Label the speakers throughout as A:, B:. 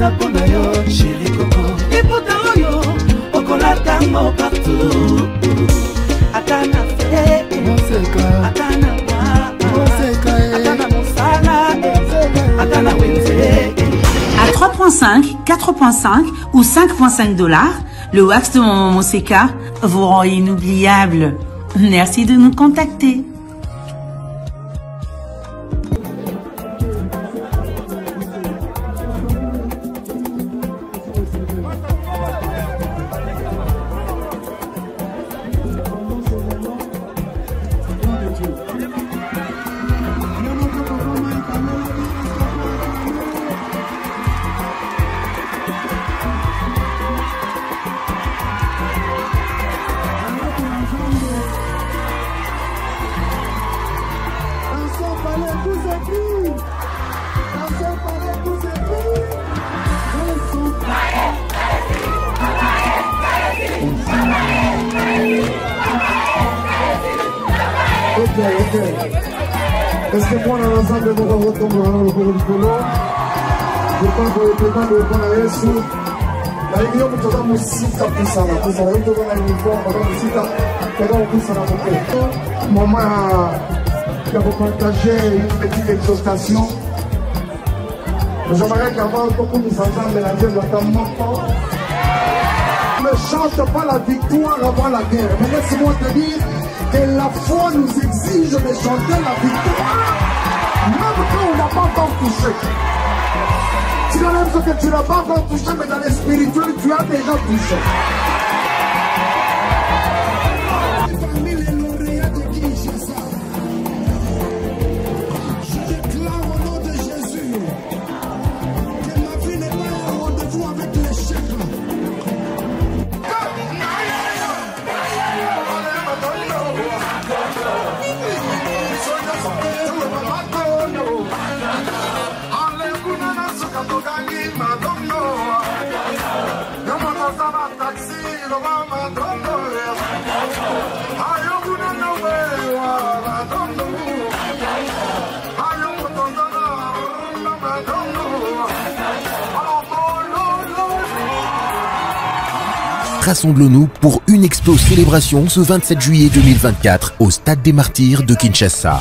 A: eza pona yo chéri Coco liputa oyo okolata ngo partout ata na fe ata na ata na mosala ata na wenze.
B: À 3.5, 4.5 ou 5.5 $, le wax de Maman Moseka vous rend inoubliable. Merci de nous contacter.
C: Est-ce que moi, dans l'ensemble, nous allons retomber dans le cours du colon? Je pense que le président de l'État est sous. La réunion de la musique a pu s'en aller. La réunion de la uniforme, la musique a pu s'en aller. Maman, je vais vous partager une petite exhortation. J'aimerais qu'avant, beaucoup nous entendent mélanger notamment fort. Ne chante pas la victoire avant la guerre. Mais laisse-moi te dire que la foi nous exige de chanter la victoire, même quand on n'a pas encore touché. Tu n'as même ce que tu n'as pas encore touché, mais dans les spirituels, tu as déjà touché. Parmi les lauréats de Kinshasa, je déclare au nom de Jésus que ma vie n'est pas un rendez-vous avec l'échec.
D: Rassemblons-nous pour une expo célébration ce 27 juillet 2024 au Stade des Martyrs de Kinshasa.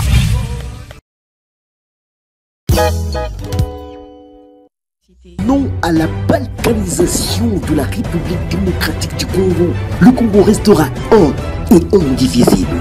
E: Non à la balkanisation de la République démocratique du Congo. Le Congo restera un et indivisible.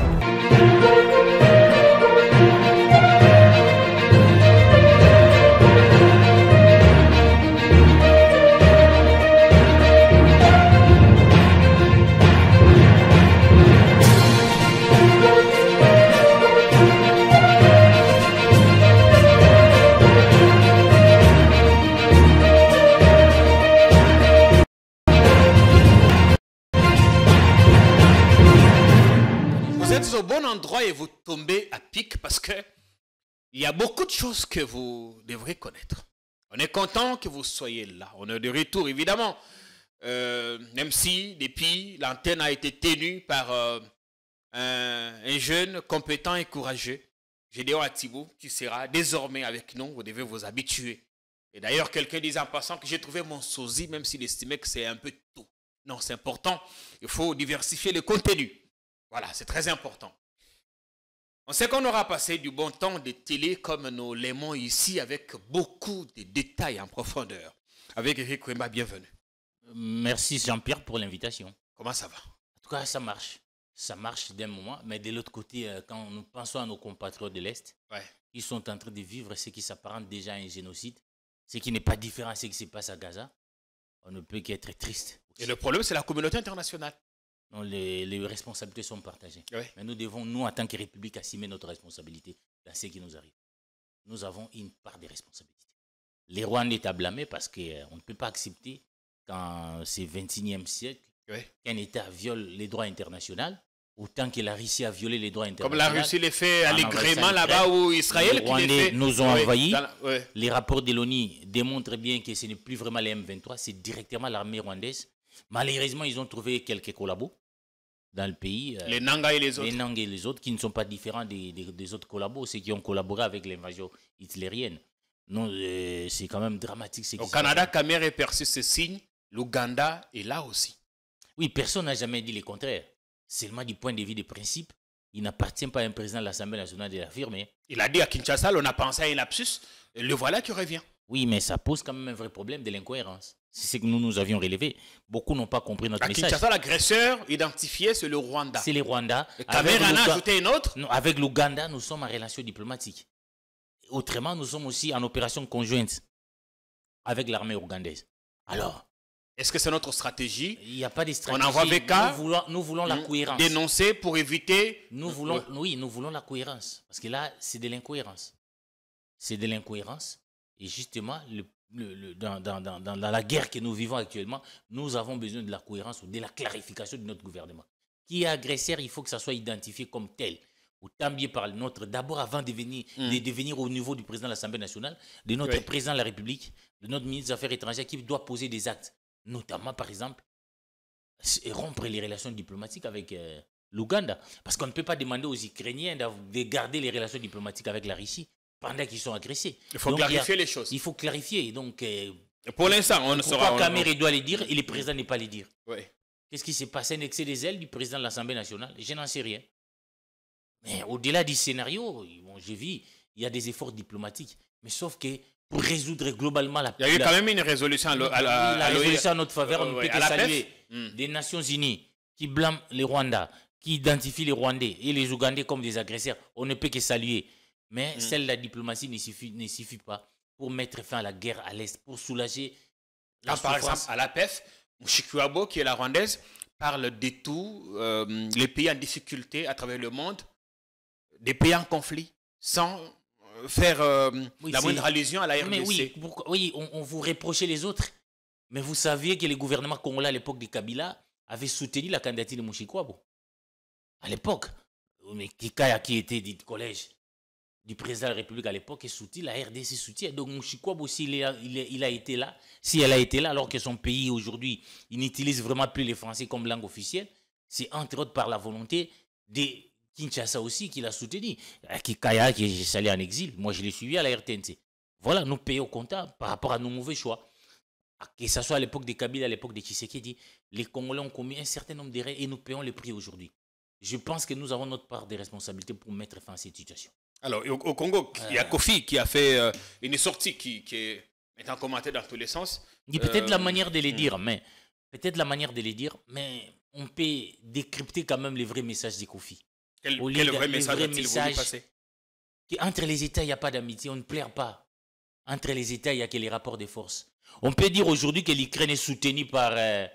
F: Au bon endroit et vous tombez à pic parce que il y a beaucoup de choses que vous devrez connaître. On est content que vous soyez là. On est de retour évidemment, même si depuis l'antenne a été tenue par un jeune compétent et courageux, Gédéon Atibou, qui sera désormais avec nous. Vous devez vous habituer. Et d'ailleurs, quelqu'un disait en passant que j'ai trouvé mon sosie, même s'il estimait que c'est un peu tôt. Non, c'est important. Il faut diversifier le contenu. Voilà, c'est très important. On sait qu'on aura passé du bon temps de télé comme nous l'aimons ici avec beaucoup de détails en profondeur. Avec Eric Wemba, bienvenue.
G: Merci Jean-Pierre pour l'invitation.
F: Comment ça va?
G: En tout cas, ça marche. Ça marche d'un moment, mais de l'autre côté, quand nous pensons à nos compatriotes de l'Est, ils sont en train de vivre ce qui s'apparente déjà à un génocide, ce qui n'est pas différent de ce qui se passe à Gaza. On ne peut qu'être triste.
F: Et le problème, c'est la communauté internationale.
G: Non, les responsabilités sont partagées. Mais nous devons, nous, en tant que République, assumer notre responsabilité dans ce qui nous arrive. Nous avons une part de responsabilité. Les Rwandais est à blâmer parce qu'on ne peut pas accepter, quand c'est 21e siècle, qu'un État viole les droits internationaux, autant que la Russie a violé les droits internationaux.
F: Comme la Russie les fait allègrement là-bas où Israël
G: les Rwandais nous ont envahis. Les rapports de l'ONU démontrent bien que ce n'est plus vraiment les M23, c'est directement l'armée rwandaise. Malheureusement, ils ont trouvé quelques collabos dans le pays.
F: Les Nanga et les autres.
G: Les Nanga et les autres qui ne sont pas différents des autres collabos, ceux qui ont collaboré avec l'invasion hitlérienne. Non, c'est quand même dramatique.
F: Au Canada, Khmer est perçu ce signe. L'Ouganda est là aussi.
G: Oui, personne n'a jamais dit le contraire. Seulement du point de vue des principes, il n'appartient pas à un président de l'Assemblée nationale de l'affirmer.
F: Il a dit à Kinshasa, on a pensé à un lapsus, le voilà qui revient.
G: Oui, mais ça pose quand même un vrai problème de l'incohérence. C'est ce que nous avions relevé. Beaucoup n'ont pas compris notre message. À
F: Kinshasa, l'agresseur identifié, c'est le Rwanda.
G: C'est le Rwanda.
F: Le Khmer en a ajouté une autre.
G: Avec l'Ouganda, nous sommes en relation diplomatique. Autrement, nous sommes aussi en opération conjointe avec l'armée ougandaise. Alors,
F: est-ce que c'est notre stratégie?
G: Il n'y a pas de stratégie.
F: On envoie VK.
G: Nous voulons la cohérence.
F: Dénoncer pour éviter.
G: Oui, nous voulons la cohérence. Parce que là, c'est de l'incohérence. C'est de l'incohérence. Et justement, dans la guerre que nous vivons actuellement, nous avons besoin de la cohérence ou de la clarification de notre gouvernement. Qui est agresseur, il faut que ça soit identifié comme tel. Autant bien par notre, d'abord avant de venir au niveau du président de l'Assemblée nationale, de notre président de la République, de notre ministre des Affaires étrangères qui doit poser des actes. Notamment, par exemple, rompre les relations diplomatiques avec l'Ouganda. Parce qu'on ne peut pas demander aux Ukrainiens de garder les relations diplomatiques avec la Russie pendant qu'ils sont agressés.
F: Il faut clarifier les choses.
G: Il faut clarifier. Donc,
F: pour l'instant, on ne saura pas.
G: Khmer doit les dire et le président n'est pas les dire.
F: Oui.
G: Qu'est-ce qui s'est passé? Un excès des ailes du président de l'Assemblée nationale? Je n'en sais rien. Mais au-delà du scénario, bon, j'ai vu, il y a des efforts diplomatiques. Mais sauf que pour résoudre globalement la...
F: Il y a eu quand même une résolution
G: la résolution à notre faveur, on ne peut que saluer des Nations Unies qui blâment les Rwandais, qui identifient les Rwandais et les Ougandais comme des agresseurs. On ne peut que saluer. Mais celle de la diplomatie ne suffit pas pour mettre fin à la guerre à l'Est, pour soulager la
F: par exemple, à la PEF, Mushikiwabo, qui est la rwandaise, parle de tous les pays en difficulté à travers le monde, des pays en conflit, sans faire la moindre allusion à la RDC.
G: Mais oui, on vous reprochait les autres. Mais vous saviez que les gouvernements congolais à l'époque de Kabila avaient soutenu la candidature de Mushikiwabo. À l'époque, mais Kikaya qui était du collège du président de la République à l'époque, soutient la RDC soutient. Donc Mushikiwabo, s'il a été là, si elle a été là, alors que son pays aujourd'hui, il n'utilise vraiment plus le français comme langue officielle, c'est entre autres par la volonté de Kinshasa aussi qui l'a soutenu. Kikaya, qui est allé en exil, moi je l'ai suivi à la RTNC. Voilà, nous payons au comptable par rapport à nos mauvais choix. Que ce soit à l'époque de Kabila, à l'époque de Tshisekedi, les Congolais ont commis un certain nombre d'erreurs et nous payons le prix aujourd'hui. Je pense que nous avons notre part de responsabilité pour mettre fin à cette situation.
F: Alors, au Congo, il y a Kofi qui a fait une sortie qui est maintenant commentée dans tous les sens.
G: Peut-être la manière de les dire, mais on peut décrypter quand même les vrais messages de Kofi.
F: Quel vrai message a-t-il voulu passer?
G: Entre les États, il n'y a pas d'amitié, on ne plaire pas. Entre les États, il n'y a que les rapports de force. On peut dire aujourd'hui que l'Ukraine est soutenue par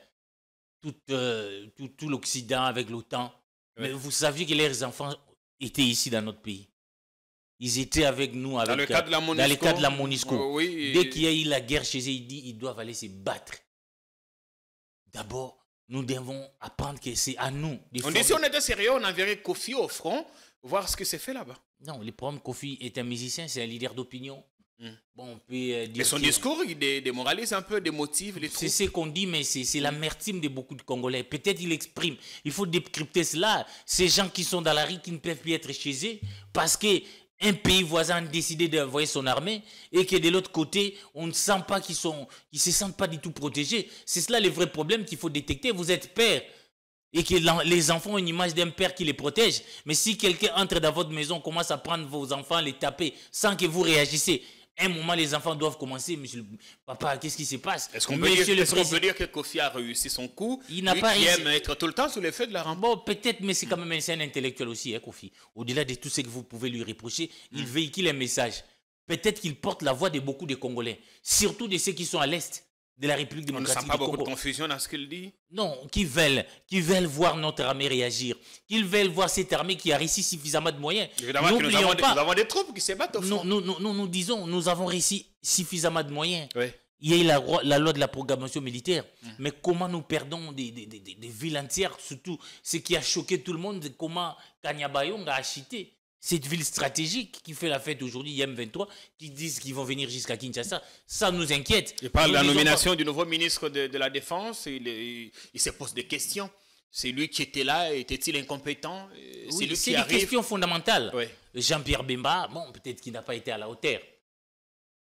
G: tout l'Occident avec l'OTAN. Mais vous saviez que leurs enfants étaient ici dans notre pays. Ils étaient avec nous dans le cadre de la MONUSCO.
F: Oui,
G: dès qu'il y a eu la guerre chez eux, il dit qu'ils doivent aller se battre. D'abord, nous devons apprendre que c'est à nous.
F: On dit si on était sérieux, on enverrait Kofi au front, voir ce que c'est fait là-bas.
G: Non, le problème, Kofi est un musicien, c'est un leader d'opinion. Bon, on peut dire
F: mais son discours, il démoralise un peu, démotive les troupes.
G: C'est ce qu'on dit, mais c'est l'amertume de beaucoup de Congolais. Peut-être il exprime. Il faut décrypter cela. Ces gens qui sont dans la rue, qui ne peuvent plus être chez eux, parce qu'un pays voisin a décidé d'envoyer son armée et que de l'autre côté, on ne sent pas qu'ils se sentent pas du tout protégés. C'est cela le vrai problème qu'il faut détecter. Vous êtes père et que les enfants ont une image d'un père qui les protège. Mais si quelqu'un entre dans votre maison, commence à prendre vos enfants, les taper sans que vous réagissez, un moment, les enfants doivent commencer. Monsieur le papa, qu'est-ce qui se passe?
F: Est-ce qu'on peut dire que Kofi a réussi son coup?
G: Il n'a pas réussi.
F: Il aime être tout le temps sous les feux de la rampe.
G: Bon, peut-être, mais c'est quand même un scène intellectuel aussi, hein, Kofi. Au-delà de tout ce que vous pouvez lui reprocher, il véhicule un message. Peut-être qu'il porte la voix de beaucoup de Congolais, surtout de ceux qui sont à l'Est de la République démocratique du Congo.
F: On ne sent pas beaucoup de confusion dans ce qu'il dit?
G: Non, qui veulent voir notre armée réagir. Qu'ils veulent voir cette armée qui a réussi suffisamment de moyens.
F: Évidemment que nous avons des troupes qui se battent au front.
G: Nous disons, nous avons réussi suffisamment de moyens.
F: Oui.
G: Il y a eu la loi de la programmation militaire. Mais comment nous perdons des villes entières, surtout ce qui a choqué tout le monde, comment Kanyabayonga a acheté cette ville stratégique qui fait la fête aujourd'hui, IM23, qui disent qu'ils vont venir jusqu'à Kinshasa. Ça nous inquiète.
F: Il parle de la nomination du nouveau ministre de la Défense. Il se pose des questions. C'est lui qui était là, était-il incompétent?
G: Oui, c'est des questions fondamentales. Oui. Jean-Pierre Bemba, bon, peut-être qu'il n'a pas été à la hauteur.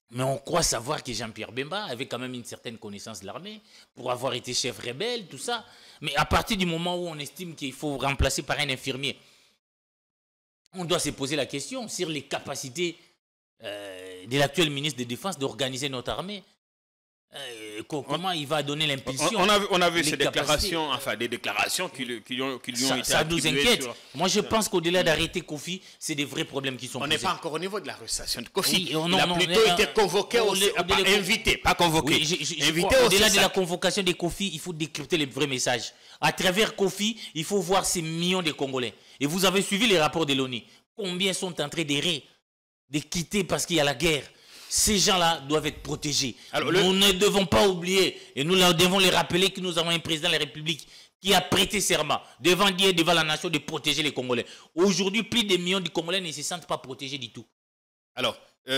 G: Mais on croit savoir que Jean-Pierre Bemba avait quand même une certaine connaissance de l'armée, pour avoir été chef rebelle, tout ça. Mais à partir du moment où on estime qu'il faut remplacer par un infirmier, on doit se poser la question sur les capacités de l'actuel ministre de la Défense d'organiser notre armée. Comment il va donner l'impulsion.
F: On a vu ces déclarations, enfin des déclarations qui lui ont été
G: ça nous inquiète.
F: Sur...
G: Moi, je pense qu'au-delà d'arrêter Kofi, c'est des vrais problèmes qui sont posés.
F: On n'est pas encore au niveau de l'arrestation de Kofi.
G: Oui,
F: il a plutôt été convoqué, invité, pas convoqué.
G: Au-delà de la convocation de Kofi, il faut décrypter les vrais messages. À travers Kofi, il faut voir ces millions de Congolais. Et vous avez suivi les rapports de l'ONU. Combien sont en train d'errer, de quitter parce qu'il y a la guerre? Ces gens-là doivent être protégés. Alors, nous ne devons pas oublier, et nous devons les rappeler, que nous avons un président de la République qui a prêté serment devant Dieu et devant la nation de protéger les Congolais. Aujourd'hui, plus de millions de Congolais ne se sentent pas protégés du tout.
F: Alors,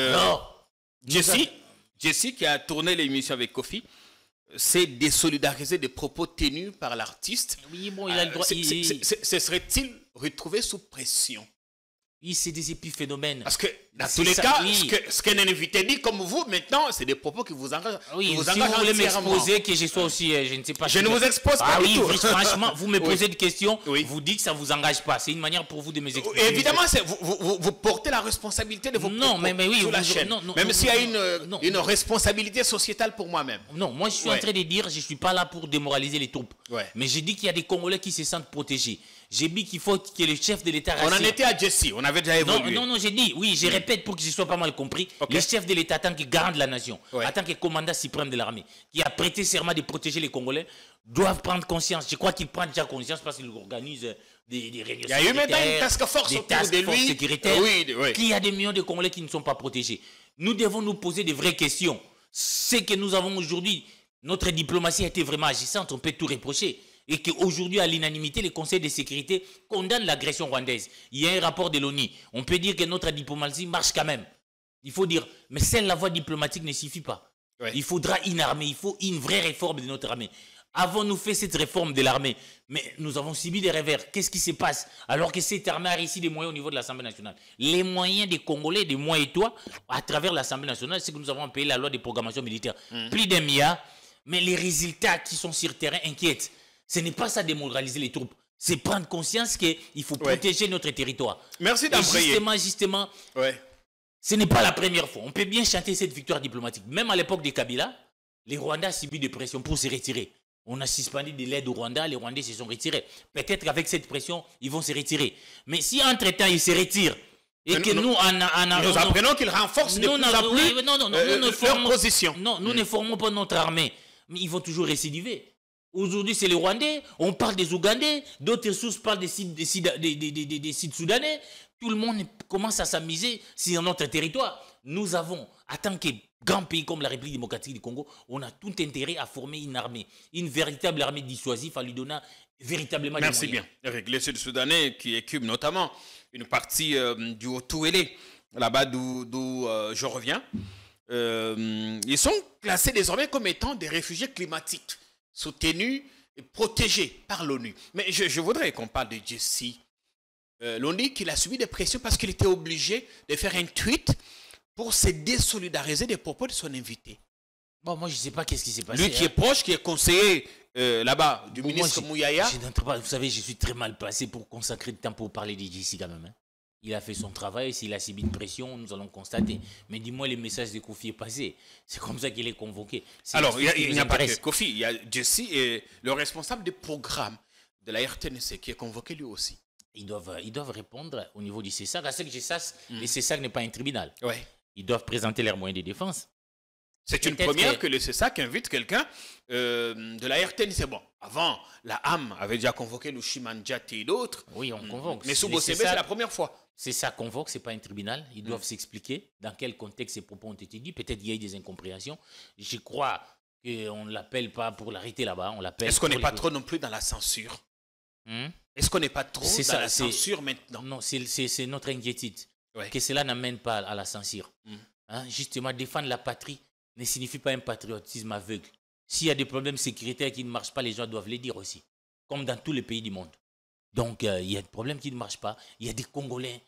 F: Jesse, qui a tourné l'émission avec Kofi, s'est désolidarisé des propos tenus par l'artiste.
G: Oui, bon, il a le droit.
F: Se serait-il retrouvé sous pression?
G: Oui, c'est des épiphénomènes.
F: Parce que dans tous les cas, ce qu'un invité dit comme vous, maintenant, c'est des propos qui vous engagent.
G: Oui, si vous voulez m'exposer, que je sois aussi, je ne sais pas.
F: Je ne vous expose pas du tout.
G: Franchement, vous me posez des questions, vous dites que ça ne vous engage pas. C'est une manière pour vous de m'exposer.
F: Évidemment, vous portez la responsabilité de vos propos sur la chaîne. Même s'il y a une responsabilité sociétale pour moi-même.
G: Non, moi je suis en train de dire, je ne suis pas là pour démoraliser les troupes. Mais j'ai dit qu'il y a des Congolais qui se sentent protégés. J'ai dit qu'il faut que le chef de l'État...
F: On en était à Jesse, on avait déjà évolué.
G: Non, j'ai dit, oui, je répète pour que je sois pas mal compris. Le chef de l'État, en tant que garant de la nation, en tant que commandant suprême de l'armée, qui a prêté serment de protéger les Congolais, doivent prendre conscience. Je crois qu'il prend déjà conscience parce qu'il organise des réunions.
F: Il y a eu maintenant une task force autour de lui.
G: Sécuritaire, qu'il y a des millions de Congolais qui ne sont pas protégés. Nous devons nous poser des vraies questions. Ce que nous avons aujourd'hui, notre diplomatie a été vraiment agissante, on peut tout reprocher. Et qu'aujourd'hui, à l'unanimité, le Conseil de sécurité condamne l'agression rwandaise. Il y a un rapport de l'ONU. On peut dire que notre diplomatie marche quand même. Il faut dire, mais seule la voie diplomatique ne suffit pas. Il faudra une armée, il faut une vraie réforme de notre armée. Avons-nous fait cette réforme de l'armée? Mais nous avons subi des revers. Qu'est-ce qui se passe? Alors que cette armée a réussi des moyens au niveau de l'Assemblée nationale. Les moyens des Congolais, des moi et toi, à travers l'Assemblée nationale, c'est que nous avons payé la loi de programmation militaire. Plus d'1 milliard. Mais les résultats qui sont sur le terrain inquiètent. Ce n'est pas ça démoraliser les troupes. C'est prendre conscience qu'il faut protéger notre territoire.
F: Merci d'embrayer.
G: Justement, ce n'est pas la première fois. On peut bien chanter cette victoire diplomatique. Même à l'époque de Kabila, les Rwandais ont subi des pressions pour se retirer. On a suspendu de l'aide au Rwanda, les Rwandais se sont retirés. Peut-être qu'avec cette pression, ils vont se retirer. Mais si entre-temps, ils se retirent, et que nous
F: apprenons qu'ils renforcent de plus en plus leur position.
G: Non, nous ne formons pas notre armée. Mais ils vont toujours récidiver. Aujourd'hui, c'est les Rwandais, on parle des Ougandais, d'autres sources parlent des Sud-Soudanais. Tout le monde commence à s'amuser sur notre territoire. Nous avons, en tant que grand pays comme la République démocratique du Congo, on a tout intérêt à former une armée, une véritable armée dissuasive, à lui donner véritablement des moyens.
F: Merci bien. Avec les Sud-Soudanais qui écubent notamment une partie du Haut-Touélé, là-bas d'où je reviens, ils sont classés désormais comme étant des réfugiés climatiques, soutenus et protégés par l'ONU. Mais je voudrais qu'on parle de Jesse. L'ONU qu'il a subi des pressions parce qu'il était obligé de faire un tweet pour se désolidariser des propos de son invité.
G: Bon, moi, je ne sais pas qu'est-ce qui s'est passé.
F: Lui qui est proche, qui est conseiller là-bas du ministre Mouyaya.
G: Vous savez, je suis très mal placé pour consacrer du temps pour parler de Jesse quand même. Il a fait son travail, s'il a subi de pression, nous allons constater. Mais dis-moi, les messages de Kofi est passé. C'est comme ça qu'il est convoqué.
F: Alors, il n'y a pas que Kofi, il y a Jesse et le responsable du programme de la RTNC qui est convoqué lui aussi.
G: Ils doivent répondre au niveau du CESAC. À ce que je sache, le CESAC n'est pas un tribunal.
F: Ouais.
G: Ils doivent présenter leurs moyens de défense.
F: C'est une première que le CESAC invite quelqu'un de la RTNC. Bon, avant, la AM avait déjà convoqué le Chimanjati et d'autres.
G: Oui, on convoque.
F: Mais sous Bosébé, c'est la première fois.
G: C'est ça convoque, ce n'est pas un tribunal. Ils doivent s'expliquer dans quel contexte ces propos ont été dits. Peut-être qu'il y a eu des incompréhensions. Je crois qu'on ne l'appelle pas pour l'arrêter là-bas. Est-ce
F: qu'on n'est pas trop non plus dans la censure? Est-ce qu'on n'est pas trop dans la censure maintenant?
G: Non, c'est notre inquiétude. Que cela n'amène pas à la censure. Justement, défendre la patrie ne signifie pas un patriotisme aveugle. S'il y a des problèmes sécuritaires qui ne marchent pas, les gens doivent les dire aussi. Comme dans tous les pays du monde. Donc, il y a des problèmes qui ne marchent pas. Il y a des Congolais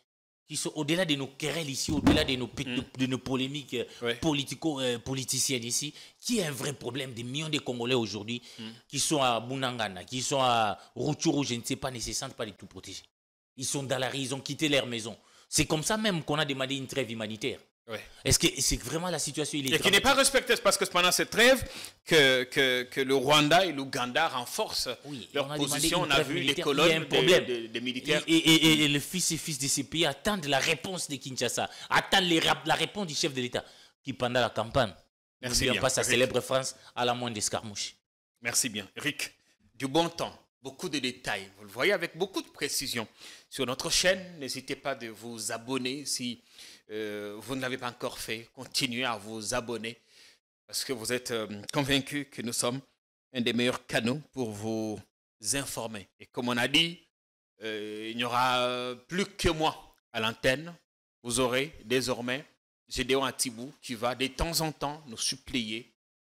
G: qui sont au-delà de nos querelles ici, au-delà de nos polémiques politiciennes ici, qui est un vrai problème des millions de Congolais aujourd'hui qui sont à Bunangana, qui sont à Rutshuru, je ne sais pas, ne se sentent pas du tout protégés. Ils sont dans la rue, ils ont quitté leur maison. C'est comme ça même qu'on a demandé une trêve humanitaire. Est-ce que c'est vraiment la situation?
F: Et qui n'est pas respectée, parce que c'est pendant cette trêve que le Rwanda et l'Ouganda renforcent leur position. On a vu les colonnes des militaires.
G: Et les fils et fils de ces pays attendent la réponse de Kinshasa, attendent la réponse du chef de l'État, qui pendant la campagne, n'oublions pas sa célèbre France à la moindre escarmouche.
F: Merci bien. Eric, du bon temps, beaucoup de détails. Vous le voyez avec beaucoup de précision. Sur notre chaîne, n'hésitez pas de vous abonner si vous ne l'avez pas encore fait. Continuez à vous abonner parce que vous êtes convaincus que nous sommes un des meilleurs canaux pour vous informer. Et comme on a dit, il n'y aura plus que moi à l'antenne. Vous aurez désormais Gédéon Atibou qui va de temps en temps nous supplier.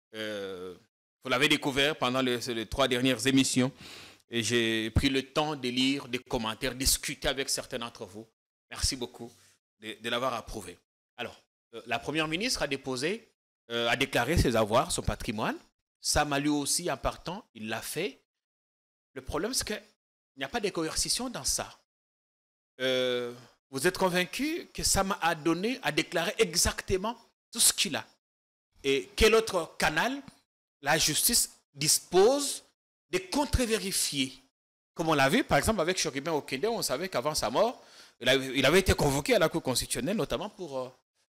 F: Vous l'avez découvert pendant les 3 dernières émissions. Et j'ai pris le temps de lire des commentaires, discuter avec certains d'entre vous. Merci beaucoup de l'avoir approuvé. Alors, la première ministre a déclaré ses avoirs, son patrimoine. Sam a lui aussi, en partant, il l'a fait. Le problème, c'est qu'il n'y a pas de coercition dans ça. Vous êtes convaincu que Sam a déclaré exactement tout ce qu'il a. Et quel autre canal la justice dispose de contre-vérifier? Comme on l'a vu, par exemple, avec Chokibin Okende, on savait qu'avant sa mort, il avait été convoqué à la Cour constitutionnelle, notamment pour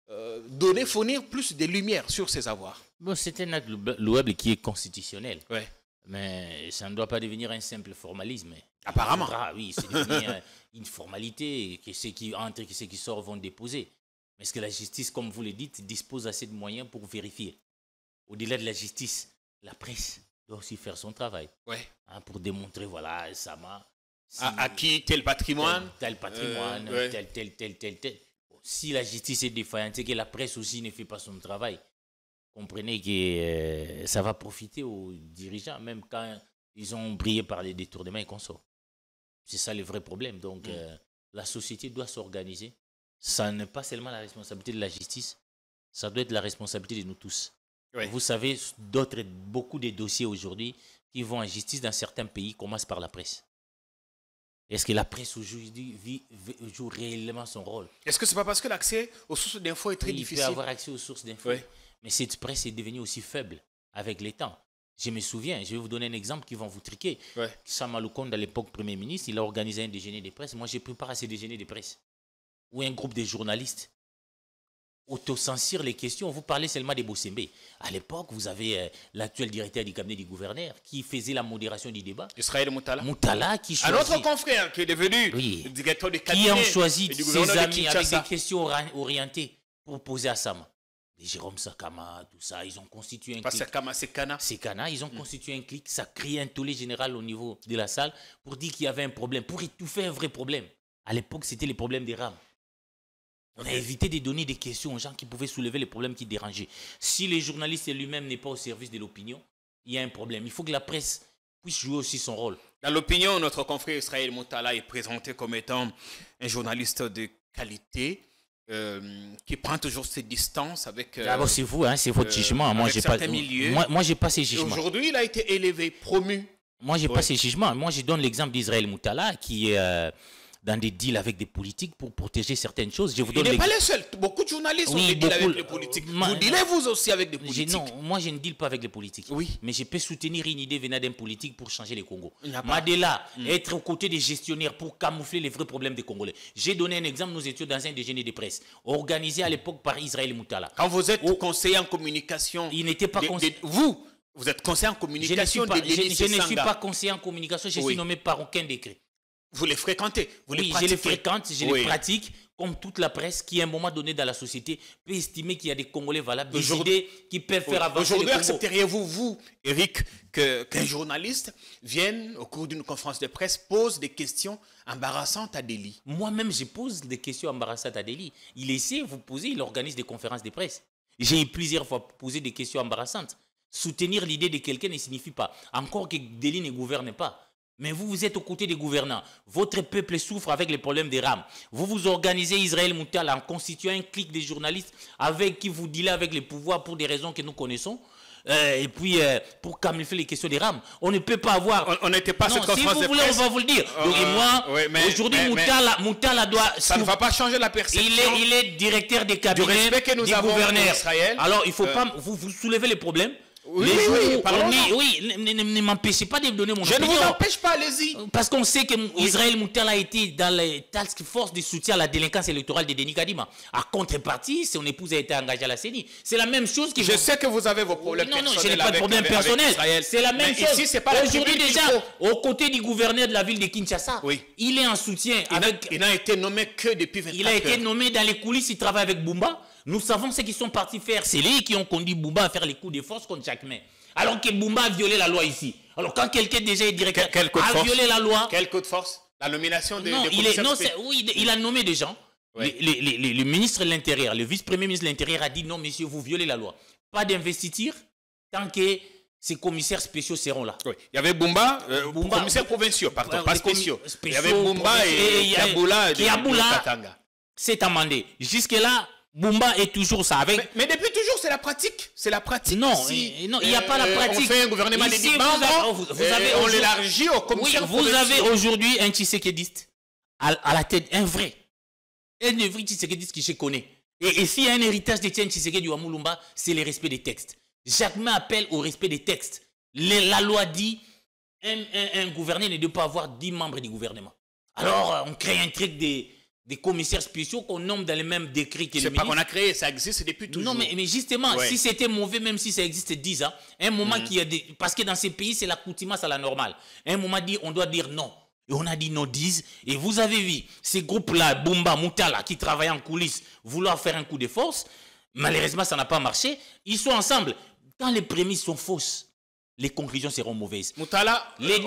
F: fournir plus de lumière sur ses avoirs.
G: Bon, c'est un acte louable qui est constitutionnel. Mais ça ne doit pas devenir un simple formalisme.
F: Apparemment.
G: Oui, c'est devenir une formalité que ceux qui entrent et ceux qui sortent vont déposer. Mais est-ce que la justice, comme vous le dites, dispose assez de moyens pour vérifier? Au-delà de la justice, la presse doit aussi faire son travail. Pour démontrer, voilà, Sama.
F: À qui tel patrimoine,
G: tel patrimoine, tel. Si la justice est défaillante et que la presse aussi ne fait pas son travail, comprenez que ça va profiter aux dirigeants, même quand ils ont brillé par les détournements et consorts. C'est ça le vrai problème. Donc, la société doit s'organiser. Ça n'est pas seulement la responsabilité de la justice, ça doit être la responsabilité de nous tous. Vous savez, beaucoup de dossiers aujourd'hui qui vont en justice dans certains pays commencent par la presse. Est-ce que la presse aujourd'hui joue réellement son rôle?
F: Est-ce que ce n'est pas parce que l'accès aux sources d'infos est très difficile?
G: Il peut avoir accès aux sources d'infos, mais cette presse est devenue aussi faible avec les temps. Je me souviens, je vais vous donner un exemple qui va vous triquer. Sama Lukonde, à l'époque Premier ministre, il a organisé un déjeuner de presse. Moi, j'ai préparé ces déjeuners de presse où un groupe de journalistes autocensure les questions. Vous parlez seulement des Bossembe. À l'époque, vous avez l'actuel directeur du cabinet du gouverneur qui faisait la modération du débat.
F: Israël Moutala.
G: Moutala qui choisit.
F: Un autre confrère qui est devenu directeur du cabinet.
G: Qui ont choisi ses amis avec des questions orientées pour poser à Sama. Jérôme Sakama, tout ça, ils ont constitué un clic.
F: Sakama, c'est Kana.
G: C'est Kana, ils ont constitué un clic. Ça crée un tollé général au niveau de la salle pour dire qu'il y avait un problème, pour étouffer un vrai problème. À l'époque, c'était les problèmes des rames. On a évité de donner des questions aux gens qui pouvaient soulever les problèmes qui dérangeaient. Si les journalistes lui-même n'est pas au service de l'opinion, il y a un problème. Il faut que la presse puisse jouer aussi son rôle.
F: Dans l'opinion, notre confrère Israël Moutala est présenté comme étant un journaliste de qualité qui prend toujours ses distances avec...
G: D'abord, c'est vous, hein, c'est votre jugement. Moi, j'ai pas, moi, j'ai pas ces jugements.
F: Aujourd'hui, il a été élevé, promu.
G: Moi, j'ai pas ces jugements. Moi, je donne l'exemple d'Israël Moutala qui est... dans des deals avec des politiques pour protéger certaines choses. Je vous donne
F: il n'est pas le seul. Beaucoup de journalistes ont des deals avec les politiques. Vous dealez vous aussi avec des politiques?
G: Non, moi je ne deal pas avec les politiques. Mais je peux soutenir une idée venant d'un politique pour changer les Congo. Madela, être aux côtés des gestionnaires pour camoufler les vrais problèmes des Congolais. J'ai donné un exemple, nous étions dans un déjeuner de presse, organisé à l'époque par Israël Moutala.
F: Quand vous êtes conseiller en communication...
G: Il n'était pas conseiller...
F: Vous êtes conseiller en communication
G: je ne suis pas conseiller en communication, je suis nommé par aucun décret.
F: Vous les fréquentez, vous les pratiquez.
G: Je les fréquente, je les pratique, comme toute la presse qui, à un moment donné dans la société, peut estimer qu'il y a des Congolais valables, des idées qui peuvent faire avancer le Congo.
F: Aujourd'hui, accepteriez-vous, vous, Eric, qu'un journaliste vienne, au cours d'une conférence de presse, pose des questions embarrassantes à Deli?
G: Moi-même, je pose des questions embarrassantes à Deli. Il essaie, vous posez, il organise des conférences de presse. J'ai plusieurs fois posé des questions embarrassantes. Soutenir l'idée de quelqu'un ne signifie pas, encore que Deli ne gouverne pas, Mais vous, vous êtes aux côtés des gouvernants. Votre peuple souffre avec les problèmes des rames. Vous vous organisez Israël Moutala en constituant un clique des journalistes avec qui vous dealez avec les pouvoirs pour des raisons que nous connaissons. Et puis, pour camoufler les questions des rames. On ne peut pas avoir...
F: On n'était pas cette conférence
G: de presse. Si vous voulez, on va vous le dire. Donc, moi, aujourd'hui, Moutala doit...
F: Ça ne va pas changer la perception.
G: Il est directeur des cabinets,
F: du respect que nous avons
G: gouverneurs.
F: Israël.
G: Alors, il ne faut pas... Vous soulevez les problèmes.
F: Oui,
G: ne m'empêchez pas de donner mon opinion.
F: Je ne vous empêche pas, allez-y.
G: Parce qu'on sait que Israël Moutala a été dans les task force de soutien à la délinquance électorale de Denis Kadima. À contrepartie, son épouse a été engagée à la CENI. C'est la même chose qui...
F: Je sais que vous avez vos problèmes personnels.
G: Non, je n'ai pas de problème personnel. C'est la même chose.
F: Ici, c'est pas
G: aujourd'hui déjà, aux côtés du gouverneur de la ville de Kinshasa, il est en soutien avec...
F: Il n'a été nommé que depuis 24 heures.
G: Il a été nommé dans les coulisses, il travaille avec Bumba. Nous savons ce qu'ils sont partis faire. C'est lui qui ont conduit Bumba à faire les coups de force contre Jacquemin. Alors que Bumba a violé la loi ici. Alors quand quelqu'un déjà est directeur a violé la loi...
F: Quel coup de force? La nomination de...
G: Oui, il a nommé des gens. Oui. Le ministre de l'Intérieur, le vice-premier ministre de l'Intérieur a dit non, monsieur, vous violez la loi. Pas d'investiture tant que ces commissaires spéciaux seront là. Oui.
F: Il y avait Bumba, commissaires provinciaux, pardon, pas spéciaux. Il y avait Bumba et Yaboula de Katanga.
G: C'est amendé. Jusque-là, Bumba est toujours ça. Avec...
F: Mais depuis toujours, c'est la pratique. C'est la pratique.
G: Non, il n'y a pas la pratique.
F: On fait un gouvernement des 10 membres, on l'élargit au commissaire.
G: Vous avez aujourd'hui un Tshisekedi à la tête, un vrai Tshisekedi qui se connaît. Et s'il y a un héritage de Tien Tshisekedi ou Moulumba, c'est le respect des textes. Jacquemin appelle au respect des textes. La loi dit un gouverneur ne doit pas avoir 10 membres du gouvernement. Alors, on crée un truc des commissaires spéciaux qu'on nomme dans les mêmes décrets que le ministre.
F: C'est pas qu'on a créé, ça existe depuis toujours.
G: Non, mais justement, si c'était mauvais, même si ça existe 10 ans, un moment qu'il y a des... Parce que dans ces pays, c'est l'accoutumance à la normale. Un moment, on doit dire non. Et on a dit non 10. Et vous avez vu, ces groupes-là, Bumba, Moutala, qui travaillent en coulisses, vouloir faire un coup de force, malheureusement, ça n'a pas marché. Ils sont ensemble. Quand les prémices sont fausses, les conclusions seront mauvaises.
F: Moutala...
G: Les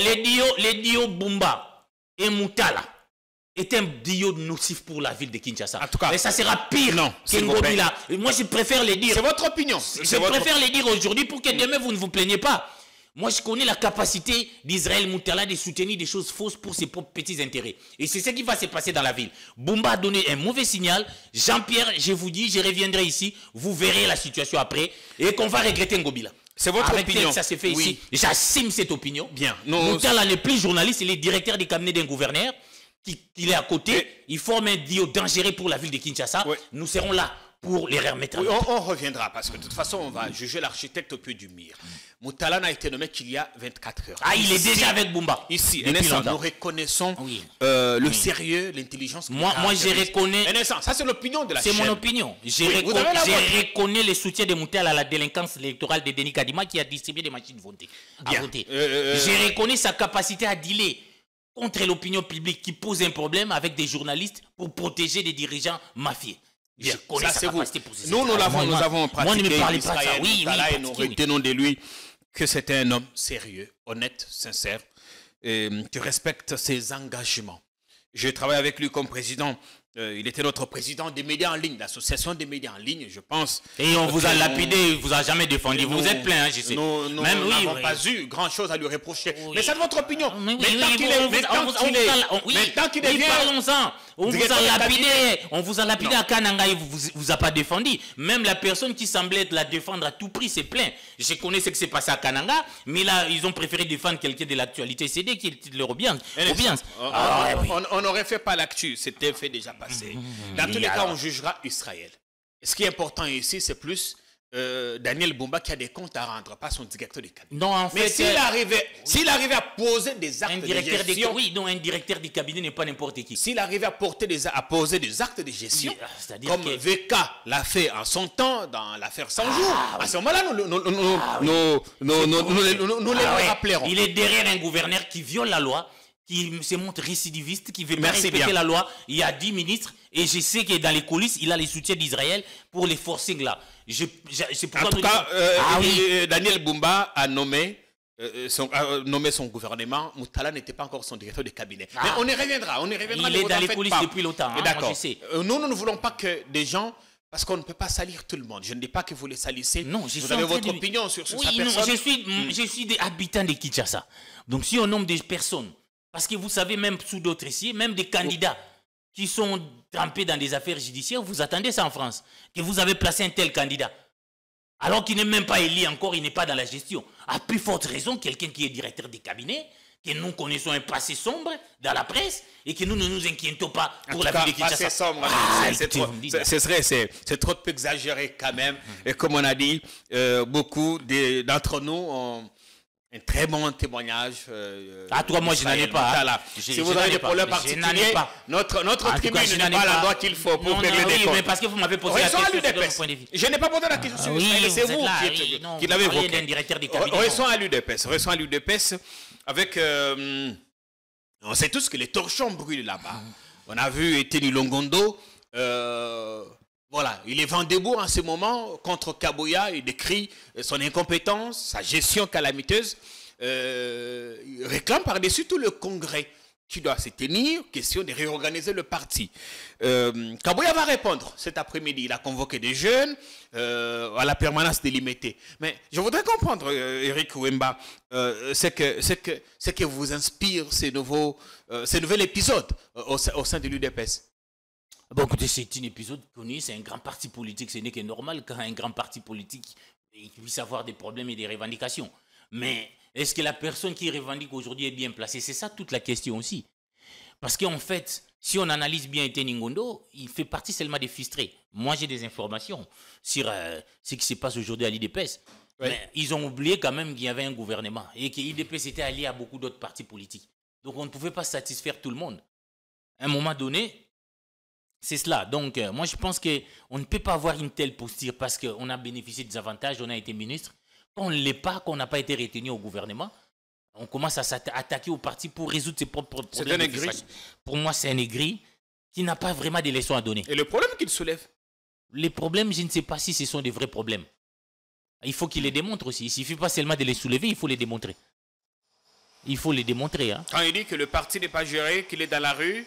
G: dios Bumba et Moutala est un diode nocif pour la ville de Kinshasa. En tout cas, mais ça sera pire que Ngobila. Moi, je préfère les dire.
F: C'est votre opinion.
G: Je préfère les dire aujourd'hui pour que demain, vous ne vous plaignez pas. Moi, je connais la capacité d'Israël Moutala de soutenir des choses fausses pour ses propres petits intérêts. Et c'est ce qui va se passer dans la ville. Bumba a donné un mauvais signal. Jean-Pierre, je vous dis, je reviendrai ici. Vous verrez la situation après. Et qu'on va regretter Ngobila.
F: C'est votre opinion.
G: Ça s'est fait ici. J'assume cette opinion.
F: Bien.
G: Moutala n'est plus journaliste, il est directeur du cabinet d'un gouverneur. Il est à côté, il forme un duo dangereux pour la ville de Kinshasa. Nous serons là pour les remettre.
F: On reviendra parce que de toute façon, on va juger l'architecte au pied du mur. Moutala n'a été nommé qu'il y a 24 heures.
G: Il est déjà avec Bumba.
F: Ici, nous reconnaissons le sérieux, l'intelligence.
G: Moi, je reconnais.
F: Ça, c'est l'opinion de la chaîne.
G: C'est mon opinion. Je reconnais le soutien de Moutala à la délinquance électorale de Denis Kadima qui a distribué des machines à voter. Je reconnais sa capacité à dealer contre l'opinion publique qui pose un problème avec des journalistes pour protéger des dirigeants mafieux.
F: Bien, je connais sa capacité pour ça. Nous avons pratiqué.
G: Moi, ne me parlez pas de ça. Oui,
F: et nous retenons de lui que c'était un homme sérieux, honnête, sincère, qui respecte ses engagements. Je travaille avec lui comme président. Il était notre président des médias en ligne, l'association des médias en ligne, je pense.
G: Et on vous a lapidé, il vous a jamais défendu. Vous êtes plein, je sais.
F: Nous n'avons pas eu grand chose à lui reprocher. Mais c'est votre opinion. Maintenant qu'il est
G: parlons-en. On vous a lapidé. On vous a lapidé à Kananga, il vous a pas défendu. Même la personne qui semblait la défendre à tout prix, c'est plein. Je connais ce qui s'est passé à Kananga, mais là, ils ont préféré défendre quelqu'un de l'actualité CD qui est leur audience.
F: On n'aurait fait pas l'actu, c'était fait déjà passé. Dans tous les cas, on jugera Israël. Ce qui est important ici, c'est plus Daniel Bumba qui a des comptes à rendre, pas son directeur de cabinet.
G: Non, en fait,
F: mais s'il arrivait à poser des actes de gestion...
G: un directeur du cabinet n'est pas n'importe qui.
F: S'il arrivait à poser des actes de gestion, comme VK l'a fait en son temps dans l'affaire 100 jours, à ce moment-là, nous les rappellerons.
G: Il est derrière un gouverneur qui viole la loi, qui se montre récidiviste, qui veut pas respecter la loi. Il y a 10 ministres et je sais que dans les coulisses, il a les soutiens d'Israël pour les forcing là.
F: En tout cas, Daniel Bumba a nommé son gouvernement. Moutala n'était pas encore son directeur de cabinet. Mais on y reviendra.
G: Il est dans les coulisses depuis longtemps.
F: D'accord. Nous ne voulons pas que des gens Parce qu'on ne peut pas salir tout le monde. Je ne dis pas que vous les salissez.
G: Non,
F: vous avez votre opinion sur sa personne.
G: Non, je suis des habitants de Kinshasa. Donc si on nomme des personnes, parce que vous savez, même sous d'autres ici, même des candidats qui sont trempés dans des affaires judiciaires, vous attendez ça en France, que vous avez placé un tel candidat. Alors qu'il n'est même pas élu encore, il n'est pas dans la gestion. À plus forte raison, quelqu'un qui est directeur des cabinets, que nous connaissons un passé sombre dans la presse et que nous ne nous inquiétons pas pour la vie de Kinshasa.
F: Passé sombre, c'est trop exagéré quand même. Et comme on a dit, beaucoup d'entre nous ont un très bon témoignage.
G: À toi, moi, je n'en ai pas.
F: Si vous avez des problèmes particuliers, notre tribune n'est pas l'endroit qu'il faut pour régler des comptes.
G: Mais parce que vous m'avez posé la question.
F: Je n'ai pas posé la question. C'est vous qui l'avez évoqué. Restons à l'UDPS. Avec, on sait tous que les torchons brûlent là-bas. On a vu Eteni Longondo, voilà, il est vent debout en ce moment contre Kabuya. Il décrit son incompétence, sa gestion calamiteuse. Il réclame par-dessus tout le congrès qui doit se tenir, question de réorganiser le parti. Kabuya va répondre cet après-midi. Il a convoqué des jeunes à la permanence délimitée. Mais je voudrais comprendre, Eric Wemba, ce que vous inspire ces nouvel épisode au sein de l'UDPS.
G: Bon, écoutez, c'est un épisode connu, c'est un grand parti politique. Ce n'est que normal quand un grand parti politique puisse avoir des problèmes et des revendications. Mais est-ce que la personne qui revendique aujourd'hui est bien placée? C'est ça toute la question aussi. Parce qu'en fait, si on analyse bien Eteni Longondo, il fait partie seulement des frustrés. Moi, j'ai des informations sur ce qui se passe aujourd'hui à l'IDPS. Oui. Mais ils ont oublié quand même qu'il y avait un gouvernement et que l'IDPS était allié à beaucoup d'autres partis politiques. Donc, on ne pouvait pas satisfaire tout le monde. À un moment donné, c'est cela. Donc, moi, je pense qu'on ne peut pas avoir une telle posture parce qu'on a bénéficié des avantages, on a été ministre. Quand on ne l'est pas, qu'on n'a pas été retenu au gouvernement, on commence à s'attaquer au parti pour résoudre ses propres problèmes.
F: C'est un aigri.
G: Pour moi, c'est un aigri qui n'a pas vraiment des leçons à donner.
F: Et le problème qu'il soulève?
G: Les problèmes, je ne sais pas si ce sont des vrais problèmes. Il faut qu'il les démontre aussi. Il ne suffit pas seulement de les soulever, il faut les démontrer. Il faut les démontrer. Hein.
F: Quand il dit que le parti n'est pas géré, qu'il est dans la rue,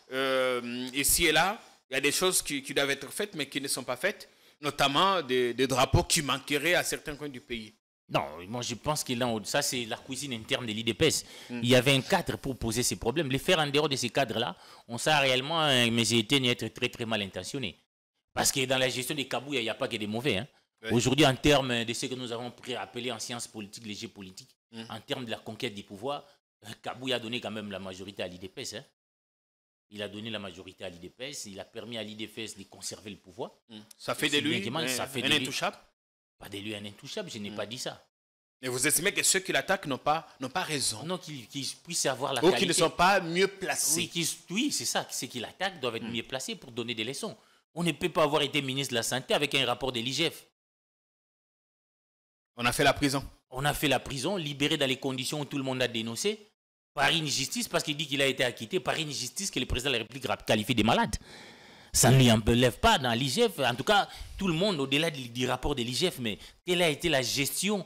F: ici et là, il y a des choses qui doivent être faites mais qui ne sont pas faites, notamment des drapeaux qui manqueraient à certains coins du pays.
G: Non, moi je pense que là, ça c'est la cuisine interne de l'IDPS. Il y avait un cadre pour poser ces problèmes. Les faire en dehors de ces cadres-là, on sait réellement, mais j'ai été être très très mal intentionné. Parce que dans la gestion des Kabuya, il n'y a pas que des mauvais. Hein. Oui. Aujourd'hui, en termes de ce que nous avons appelé en sciences politiques, les jeux politiques, en termes de la conquête du pouvoir, Kabuya a donné quand même la majorité à l'IDPS. Hein. Il a donné la majorité à l'IDPS, il a permis à l'IDPS de conserver le pouvoir.
F: Ça fait de lui un intouchable?
G: Pas de lui un intouchable, je n'ai pas dit ça.
F: Et vous estimez que ceux qui l'attaquent n'ont pas raison?
G: Non, qu'ils puissent avoir la
F: qualité.
G: Ou
F: qu'ils ne sont pas mieux placés.
G: Oui, c'est ça. Ceux qui l'attaquent doivent être mieux placés pour donner des leçons. On ne peut pas avoir été ministre de la Santé avec un rapport de l'IGF.
F: On a fait la prison.
G: On a fait la prison, libéré dans les conditions où tout le monde a dénoncé. Par une justice, parce qu'il dit qu'il a été acquitté, par une justice que le président de la République qualifie de malade. Ça ne lui enlève pas dans l'IGF. En tout cas, tout le monde, au-delà du rapport de l'IGF, mais quelle a été la gestion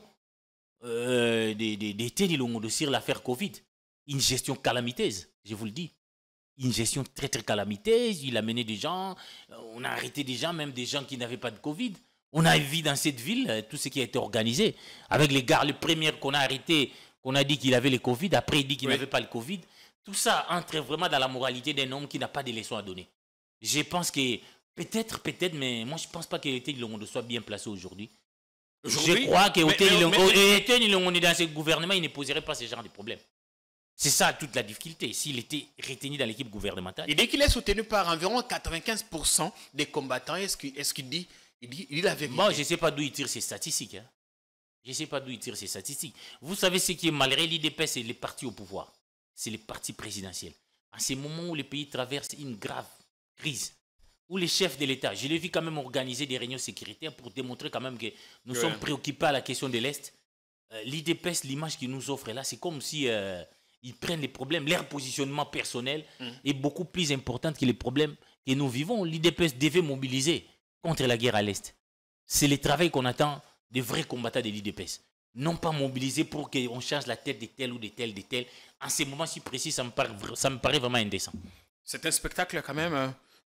G: des Eteni Longondo sur l'affaire Covid? Une gestion calamiteuse, je vous le dis. Une gestion très très calamiteuse. Il a mené des gens, on a arrêté des gens, même des gens qui n'avaient pas de Covid. On a vu dans cette ville tout ce qui a été organisé. Avec les gars, le premier qu'on a arrêté, qu'on a dit qu'il avait le Covid, après il dit qu'il n'avait pas le Covid. Tout ça entre vraiment dans la moralité d'un homme qui n'a pas de leçons à donner. Je pense que peut-être, mais moi je ne pense pas que Eteni Longondo soit bien placé aujourd'hui. Je crois que Eteni Longondo dans ce gouvernement, il ne poserait pas ce genre de problème. C'est ça toute la difficulté. S'il était retenu dans l'équipe gouvernementale.
F: Il dit qu'il est soutenu par environ 95% des combattants. Est-ce qu'il dit la vérité?
G: Moi, je ne sais pas d'où il tire ses statistiques. Hein. Je ne sais pas d'où il tire ses statistiques. Vous savez ce qui est malgré l'IDPS, c'est les partis au pouvoir. C'est les partis présidentiels. En ce moment où le pays traverse une grave crise, où les chefs de l'État, je l'ai vu quand même organiser des réunions sécuritaires pour démontrer quand même que nous sommes préoccupés à la question de l'Est. L'IDPS, l'image qu'ils nous offrent là, c'est comme si ils prennent les problèmes, leur positionnement personnel est beaucoup plus important que les problèmes que nous vivons. L'IDPS devait mobiliser contre la guerre à l'Est. C'est le travail qu'on attend des vrais combattants de l'IDPS. Non pas mobiliser pour qu'on change la tête de tel ou de tel, de tel. En ces moments si précis, ça me paraît vraiment indécent.
F: C'est un spectacle quand même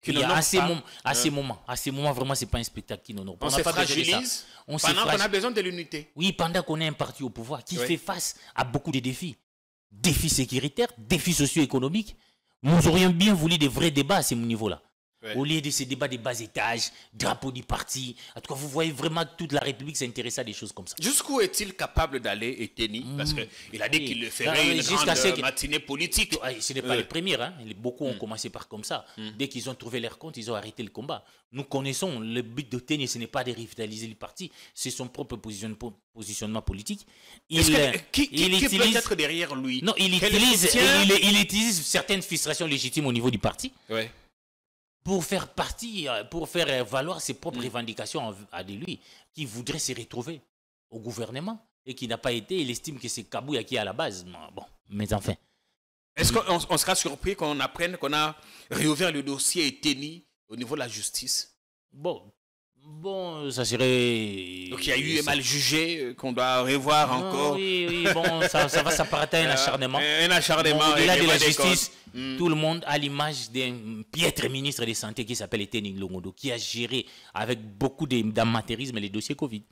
G: À ces moments, vraiment, c'est pas un spectacle qui n'honore pas.
F: On se fragilise pendant qu'on a besoin de l'unité.
G: Oui, pendant qu'on est un parti au pouvoir qui fait face à beaucoup de défis. Défis sécuritaires, défis socio-économiques. Nous aurions bien voulu des vrais débats à ce niveau-là. Ouais. Au lieu de ces débats de bas étage, drapeau du parti. En tout cas, vous voyez vraiment que toute la République s'intéresse à des choses comme ça.
F: Jusqu'où est-il capable d'aller, Eteni? Parce qu'il a dit qu'il le ferait une grande matinée politique.
G: Ce n'est pas les premières. Hein. Beaucoup ont commencé par comme ça. Dès qu'ils ont trouvé leur compte, ils ont arrêté le combat. Nous connaissons le but de Eteni, ce n'est pas de revitaliser le parti, c'est son propre positionnement politique.
F: Qui peut être derrière lui?
G: Non, il utilise certaines frustrations légitimes au niveau du parti.
F: Ouais.
G: Pour faire valoir ses propres revendications à lui, qui voudrait se retrouver au gouvernement et qui n'a pas été, il estime que c'est Kabouya qui est à la base. Bon, mais enfin.
F: Est-ce qu'on sera surpris qu'on apprenne qu'on a réouvert le dossier Eteni au niveau de la justice?
G: Bon, ça serait...
F: Donc il y a eu un mal jugé qu'on doit revoir encore.
G: Oui, bon, ça va s'apparenter à un acharnement.
F: Un acharnement.
G: Au-delà de la justice, tout le monde a l'image d'un piètre ministre de Santé qui s'appelle Eteni Longondo, qui a géré avec beaucoup d'amateurisme les dossiers Covid.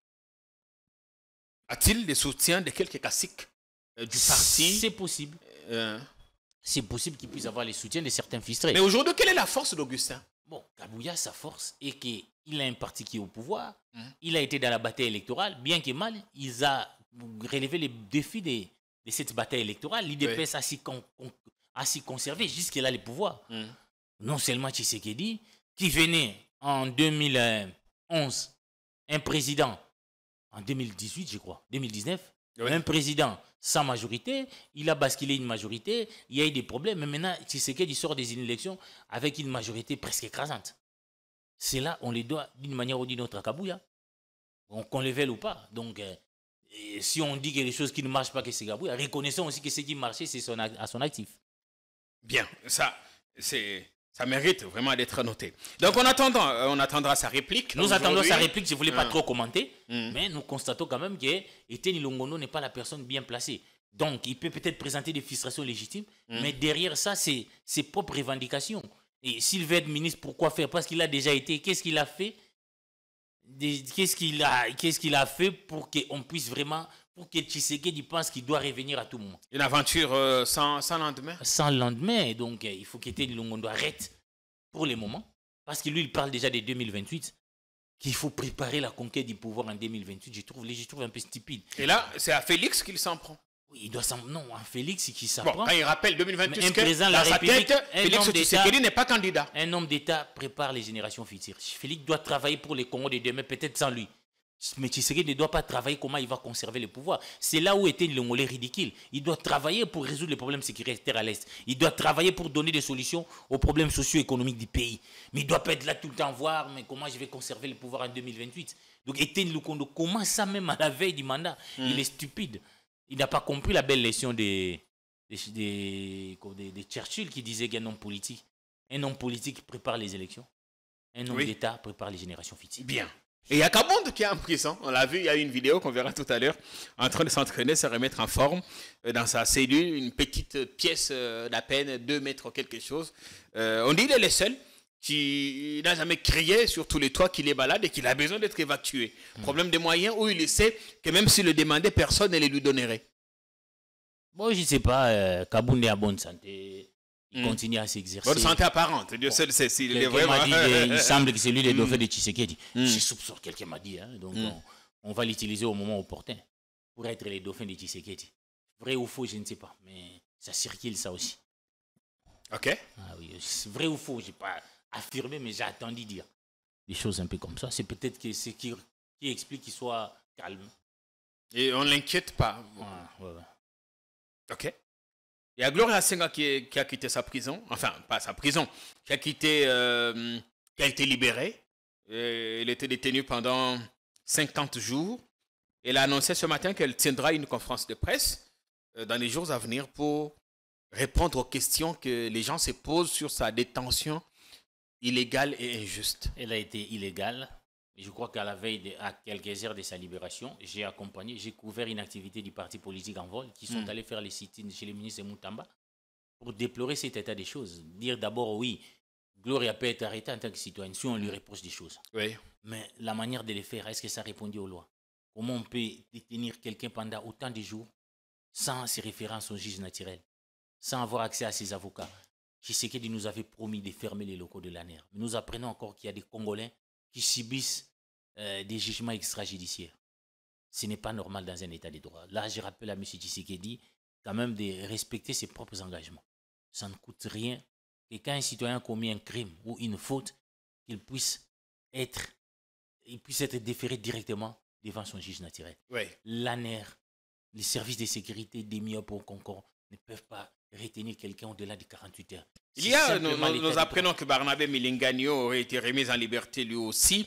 F: A-t-il des soutiens de quelques caciques du parti?
G: C'est possible. C'est possible qu'il puisse avoir les soutiens de certains fistrés.
F: Mais aujourd'hui, quelle est la force d'Augustin?
G: Bon, Kabouya, sa force est qu'il a un parti qui est au pouvoir. Il a été dans la bataille électorale. Bien que mal, il a relevé les défis de cette bataille électorale. L'IDPS a s'y conservé jusqu'à là le pouvoir. Non seulement Tshisekedi, qui venait en 2011, un président, en 2018 je crois, 2019, un président sans majorité, il a basculé une majorité, il y a eu des problèmes, mais maintenant Tshisekedi sort des élections avec une majorité presque écrasante. C'est là, on les doit d'une manière ou d'une autre à Kabouya, qu'on le veuille ou pas. Donc, si on dit quelque chose qui ne marche pas, que c'est Kabouya, reconnaissons aussi que ce qui marchait, c'est à son actif.
F: Bien, ça mérite vraiment d'être noté. Donc, on attendra sa réplique.
G: Nous attendons sa réplique, je ne voulais pas trop commenter, mais nous constatons quand même que Eteni Longondo n'est pas la personne bien placée. Donc, il peut peut-être présenter des frustrations légitimes, mais derrière ça, c'est ses propres revendications. Et s'il veut être ministre, pourquoi faire? Parce qu'il a déjà été. Qu'est-ce qu'il a fait? Qu'est-ce qu'il a fait pour qu'on puisse vraiment, pour que Tshisekedi pense qu'il doit revenir à tout moment?
F: Une aventure sans lendemain?
G: Sans lendemain. Donc, il faut qu'Eteni Longondo arrête pour le moment. Parce que lui, il parle déjà de 2028. Qu'il faut préparer la conquête du pouvoir en 2028. Je trouve un peu stupide.
F: Et là, c'est à Félix qu'il s'en prend.
G: Oui, il doit s'en... Non, à Félix qui s'en
F: prend.
G: Bon,
F: quand il rappelle 2028,
G: un président de la République,
F: Félix Tshisekedi n'est pas candidat.
G: Un homme d'État prépare les générations futures. Félix doit travailler pour les Congos de demain, peut-être sans lui. Mais Tshisekedi ne doit pas travailler comment il va conserver le pouvoir. C'est là où était le Ngolé ridicule. Il doit travailler pour résoudre les problèmes sécuritaires à l'Est. Il doit travailler pour donner des solutions aux problèmes socio-économiques du pays. Mais il ne doit pas être là tout le temps voir mais comment je vais conserver le pouvoir en 2028. Donc Eteni Longondo commence ça même à la veille du mandat. Il est stupide. Il n'a pas compris la belle leçon de Churchill qui disait qu'un homme politique prépare les élections. Un homme d'État prépare les générations futures.
F: Bien. Et il y a Kabonde qui est en prison. On l'a vu, il y a une vidéo qu'on verra tout à l'heure, en train de s'entraîner, se remettre en forme dans sa cellule, une petite pièce d'à peine 2 mètres quelque chose. On dit qu'il est le seul qui n'a jamais crié sur tous les toits qu'il est malade et qu'il a besoin d'être évacué. Problème de moyens où il sait que même s'il le demandait, personne ne les lui donnerait.
G: Bon, je ne sais pas, Kabonde est en bonne santé. Il continue à s'exercer.
F: Bonne santé apparente. Dieu seul sait s'il est vraiment...
G: il semble que c'est lui le dauphin de Tshisekedi. Je soupçonne, quelqu'un m'a dit. Hein, donc on va l'utiliser au moment opportun pour être les dauphins de Tshisekedi. Vrai ou faux, je ne sais pas. Mais ça circule ça aussi.
F: Ok.
G: Ah oui, vrai ou faux, je n'ai pas affirmé, mais j'ai attendu dire des choses un peu comme ça. C'est peut-être que ce qui explique qu'il soit calme.
F: Et on ne l'inquiète pas.
G: Ouais.
F: Ok. Il y a Gloria Senga qui a quitté sa prison, enfin pas sa prison, qui a été libérée. Elle était détenue pendant 50 jours. Elle a annoncé ce matin qu'elle tiendra une conférence de presse dans les jours à venir pour répondre aux questions que les gens se posent sur sa détention illégale et injuste.
G: Elle a été illégale. Je crois qu'à la veille, à quelques heures de sa libération, j'ai couvert une activité du parti politique en vol qui sont allés faire les sit-ins chez le ministre Moutamba pour déplorer cet état des choses. Dire d'abord, oui, Gloria peut être arrêtée en tant que citoyenne si on lui reproche des choses.
F: Oui.
G: Mais la manière de les faire, est-ce que ça répondit aux lois? Comment on peut détenir quelqu'un pendant autant de jours sans se référer à son juge naturel, sans avoir accès à ses avocats? Tshisekedi nous avait promis de fermer les locaux de l'ANER. Mais nous apprenons encore qu'il y a des Congolais qui subissent des jugements extrajudiciaires. Ce n'est pas normal dans un état de droit. Là, je rappelle à M. Tshisekedi quand même de respecter ses propres engagements. Ça ne coûte rien que quand un citoyen a commis un crime ou une faute, qu'il puisse être déféré directement devant son juge naturel.
F: Oui.
G: L'ANER, les services de sécurité des MIOP au Concord ne peuvent pas retenir quelqu'un au-delà de 48 heures.
F: Nous apprenons que Barnabé Milingagno aurait été remis en liberté lui aussi.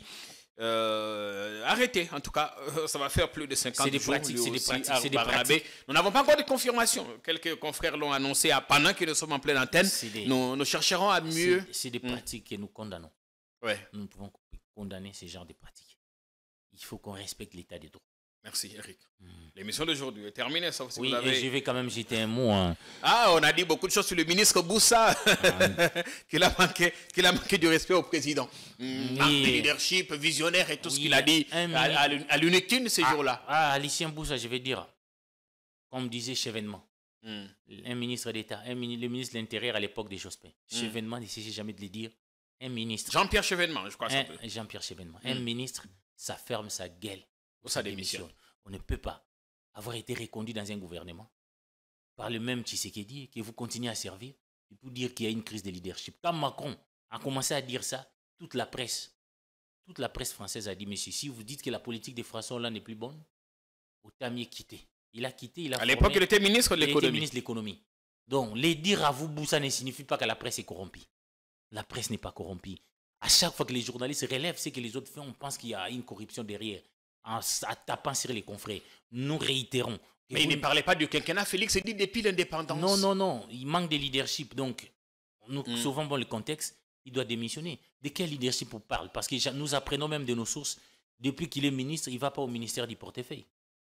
F: Arrêté, en tout cas, ça va faire plus de 50 jours. C'est des pratiques. Nous n'avons pas encore de confirmation. Quelques confrères l'ont annoncé pendant que nous sommes en pleine antenne. Nous chercherons à mieux.
G: C'est des pratiques que nous condamnons.
F: Ouais.
G: Nous pouvons condamner ce genre de pratiques. Il faut qu'on respecte l'état des droits.
F: Merci, Eric. L'émission d'aujourd'hui est terminée, sauf si
G: oui,
F: vous avez...
G: et je vais quand même jeter un mot. Hein.
F: Ah, on a dit beaucoup de choses sur le ministre Boussa, qu'il a manqué du respect au président. Oui. Leadership, visionnaire et tout ce qu'il a dit à l'UNECTUN ces jours-là.
G: Alicien Boussa, je vais dire, comme disait Chevènement, un ministre d'État, le ministre de l'Intérieur à l'époque de Jospin. Chevènement, il ne s'agit jamais de le dire. Un ministre.
F: Jean-Pierre Chevènement, je crois.
G: Jean-Pierre Chevènement. Un ministre, ça ferme sa gueule.
F: Pour sa démission.
G: On ne peut pas avoir été reconduit dans un gouvernement par le même Tshisekedi que vous continuez à servir et pour dire qu'il y a une crise de leadership. Quand Macron a commencé à dire ça, toute la presse française a dit, monsieur, si vous dites que la politique des Français là n'est plus bonne, autant mieux quitter. Il a quitté,
F: à l'époque, il était ministre de l'économie.
G: Il était ministre de l'économie. Donc, les dire à vous, Boussa, ne signifie pas que la presse est corrompue. La presse n'est pas corrompue. À chaque fois que les journalistes relèvent ce que les autres font, on pense qu'il y a une corruption derrière. En tapant sur les confrères, nous réitérons.
F: Mais il ne parlait pas du quinquennat, Félix, il dit depuis l'indépendance.
G: Non, il manque de leadership. Donc, nous sauvons le contexte, il doit démissionner. De quel leadership on parle? Parce que nous apprenons même de nos sources, depuis qu'il est ministre, il ne va pas au ministère du portefeuille.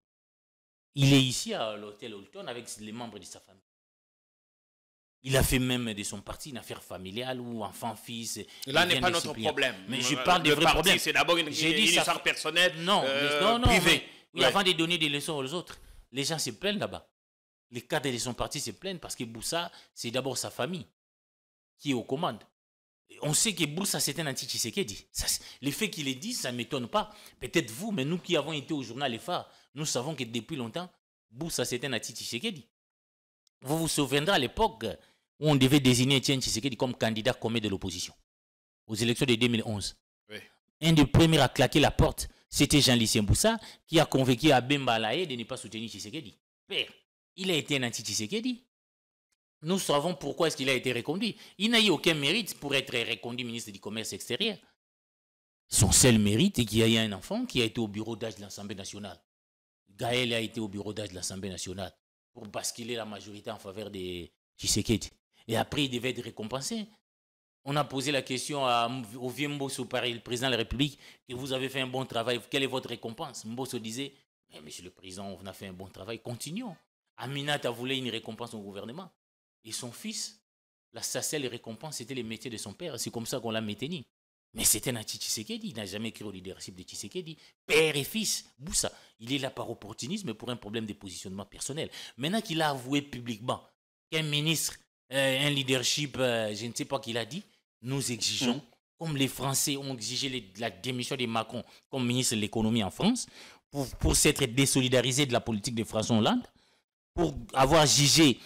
G: Il est ici à l'hôtel Hilton avec les membres de sa famille. Il a fait même de son parti une affaire familiale ou enfant-fils.
F: Là n'est pas notre problème.
G: Mais je parle des vrais problèmes.
F: C'est d'abord une histoire personnelle, privée.
G: Oui, avant de donner des leçons aux autres, les gens se plaignent là-bas. Les cadres de son parti se plaignent parce que Boussa, c'est d'abord sa famille qui est aux commandes. On sait que Boussa, c'est un anti-Tshisekedi. Le fait qu'il ait dit, ça ne m'étonne pas. Peut-être vous, mais nous qui avons été au journal Les Phares, nous savons que depuis longtemps, Boussa, c'est un anti-Tshisekedi. Vous vous souviendrez à l'époque où on devait désigner Etienne Tshisekedi comme candidat commun de l'opposition aux élections de 2011. Oui. Un des premiers à claquer la porte, c'était Jean-Lucien Boussa, qui a convaincu Abemba Alaye de ne pas soutenir Tshisekedi. Père, il a été un anti-Tshisekedi. Nous savons pourquoi est-ce qu'il a été reconduit. Il n'a eu aucun mérite pour être reconduit ministre du Commerce extérieur. Son seul mérite est qu'il y a eu un enfant qui a été au bureau d'âge de l'Assemblée nationale. Gaël a été au bureau d'âge de l'Assemblée nationale pour basculer la majorité en faveur de Tshisekedi. Et après, il devait être récompensé. On a posé la question au vieux Mbosso, le président de la République, que vous avez fait un bon travail, quelle est votre récompense? Mbosso disait, monsieur le président, on a fait un bon travail, continuons. Aminata voulait une récompense au gouvernement. Et son fils, sa seule récompense, c'était les métiers de son père. C'est comme ça qu'on l'a maintenu. Mais c'était un anti-Tshisekedi. Il n'a jamais cru au leadership de Tshisekedi. Père et fils, Boussa, il est là par opportunisme pour un problème de positionnement personnel. Maintenant qu'il a avoué publiquement qu'un ministre, un leadership, je ne sais pas qui l'a dit, nous exigeons, comme les Français ont exigé la démission de Macron comme ministre de l'économie en France, pour s'être désolidarisé de la politique de François Hollande, pour avoir jugé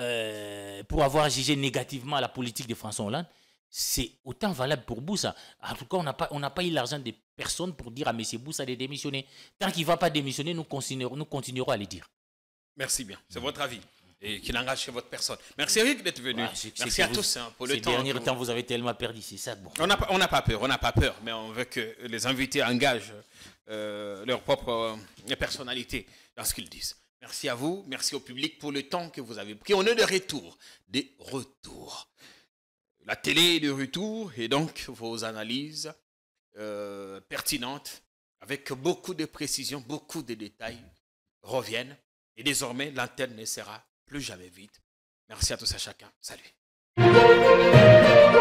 G: négativement la politique de François Hollande, c'est autant valable pour Boussa. En tout cas, on n'a pas eu l'argent de personne pour dire à M. Boussa de démissionner. Tant qu'il ne va pas démissionner, nous continuerons à le dire.
F: Merci bien, c'est votre avis. Et qui n'engage que votre personne. Merci Eric d'être venu. Merci à tous pour le temps.
G: Ces derniers temps, vous avez tellement perdu, c'est ça. Bon.
F: On n'a pas peur, mais on veut que les invités engagent leur propre personnalité dans ce qu'ils disent. Merci à vous, merci au public pour le temps que vous avez pris. On est de retour, des retours. La télé est de retour et donc vos analyses pertinentes, avec beaucoup de précision, beaucoup de détails, reviennent. Et désormais, l'antenne ne sera plus jamais vide. Merci à tous et à chacun. Salut.